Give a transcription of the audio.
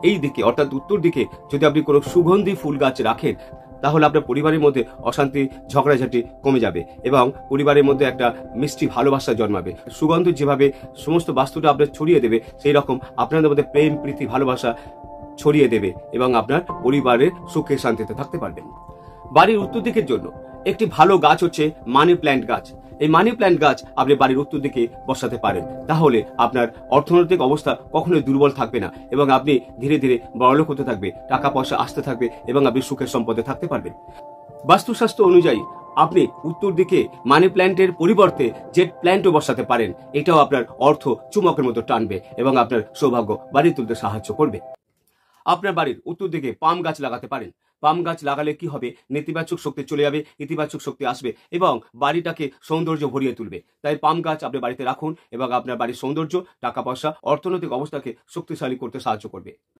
এই দিকে অর্থাৎ উত্তর দিকে যদি আপনি কোনো সুগন্ধি ফুল গাছ রাখেন, তাহলে আপনার পরিবারের মধ্যে অশান্তি ঝগড়াঝাটি কমে যাবে এবং পরিবারের মধ্যে একটা মিষ্টি ভালোবাসা জন্মাবে। সুগন্ধ যেভাবে সমস্ত বাস্তুটা আপনার ছড়িয়ে দেবে, সেই রকম আপনাদের মধ্যে প্রেম প্রীতি ভালোবাসা ছড়িয়ে দেবে এবং আপনার পরিবারের সুখে শান্তিতে থাকতে পারবেন। বাড়ির উত্তর দিকের জন্য একটি ভালো গাছ হচ্ছে মানি প্ল্যান্ট গাছ। এই মানি প্ল্যান্ট গাছ আপনি বাড়ির উত্তর দিকে বসাতে পারেন, তাহলে আপনার অর্থনৈতিক অবস্থা কখনোই দুর্বল থাকবে না এবং আপনি ধীরে ধীরে বড়লোক হতে থাকবে, টাকা পয়সা আসতে থাকবে এবং আপনি সুখের সম্পদে থাকতে পারবেন। বাস্তুশাস্ত্র অনুযায়ী আপনি উত্তর দিকে মানি প্ল্যান্টের পরিবর্তে জেড প্ল্যান্টও বসাতে পারেন। এটাও আপনার অর্থ চুমকের মতো টানবে এবং আপনার সৌভাগ্য বাড়িয়ে তুলতে সাহায্য করবে। আপনার বাড়ির উত্তর দিকে পাম গাছ লাগাতে পারেন। পাম গাছ লাগালে কি হবে, নেতিবাচক শক্তি চলে যাবে, ইতিবাচক শক্তি আসবে এবং বাড়িটাকে সৌন্দর্য ভরিয়ে তুলবে। তাই পাম গাছ আপনি বাড়িতে রাখুন এবং আপনার বাড়ির সৌন্দর্য, টাকা পয়সা, অর্থনৈতিক অবস্থাকে শক্তিশালী করতে সাহায্য করবে।